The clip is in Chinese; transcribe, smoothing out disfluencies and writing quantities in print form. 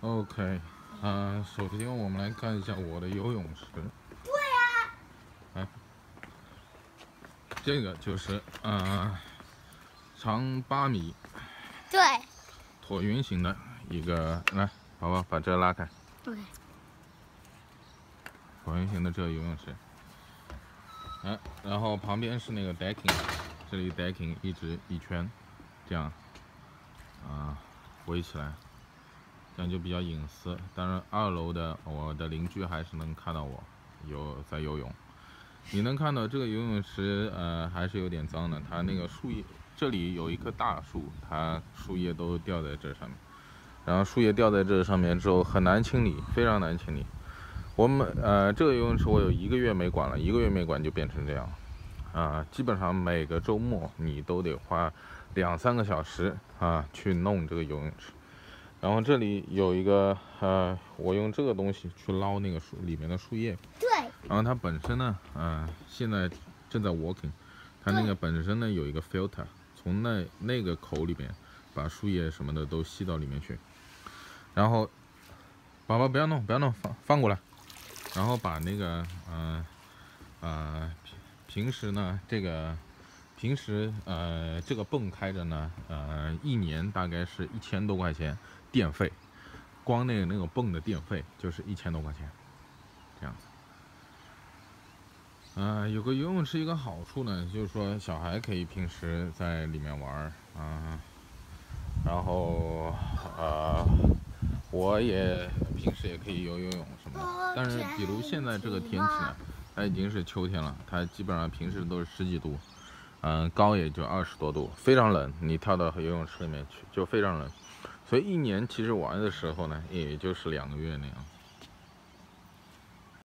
OK，首先我们来看一下我的游泳池。 对呀。 哎，这个就是长8米， 对。 椭圆形的一个，来，宝宝把这拉开。 对。 椭圆形的这个游泳池。然后旁边是那个 decking， 这里 decking 一直一圈，这样围起来。这样就比较隐私，当然2楼的我的邻居还是能看到我在游泳。你能看到这个游泳池还是有点脏的，它那个树叶，这里有一棵大树，它树叶都掉在这上面，然后树叶掉在这上面之后很难清理，非常难清理。我们这个游泳池我有1个月没管了，1个月没管就变成这样。基本上每个周末你都得花2、3个小时去弄这个游泳池。然后这里有一个我用这个东西去捞那个里面的树叶。 对。 然后它本身呢，现在正在 working， 它那个本身呢有一个 filter， 从那个口里面把树叶什么的都吸到里面去。然后，宝宝不要弄，放过来。然后把那个平时呢这个泵开着呢，1年大概是1000多块钱电费，光那个泵的电费就是1000多块钱，这样子。有个游泳池一个好处呢，就是说小孩可以平时在里面玩然后我也平时也可以游泳什么的。但是比如现在这个天气呢，它已经是秋天了，它基本上平时都是10几度，高也就20多度，非常冷。你跳到游泳池里面去就非常冷，所以1年其实玩的时候呢，也就是2个月那样。